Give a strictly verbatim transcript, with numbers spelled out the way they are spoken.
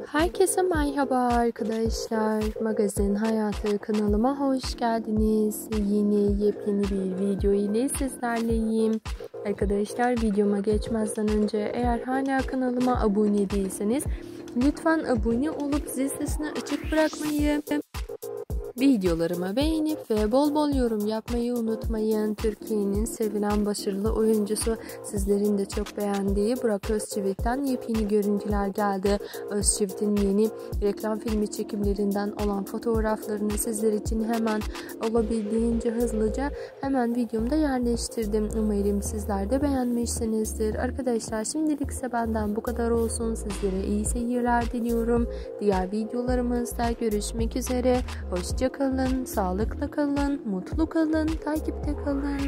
Herkese merhaba arkadaşlar. Magazin Hayatı kanalıma hoş geldiniz. Yeni yepyeni bir video ile sizlerleyim. Arkadaşlar videoma geçmezden önce eğer hala kanalıma abone değilseniz lütfen abone olup zil sesini açık bırakmayı, videolarımı beğenip ve bol bol yorum yapmayı unutmayın. Türkiye'nin sevilen başarılı oyuncusu, sizlerin de çok beğendiği Burak Özçivit'ten yepyeni görüntüler geldi. Özçivit'in yeni reklam filmi çekimlerinden olan fotoğraflarını sizler için hemen olabildiğince hızlıca hemen videomda yerleştirdim. Umarım sizler de beğenmişsinizdir. Arkadaşlar şimdilik ise benden bu kadar olsun. Sizlere iyi seyirler diliyorum. Diğer videolarımızda görüşmek üzere. Hoşça kalın, sağlıkla kalın, mutlu kalın, takipte kalın.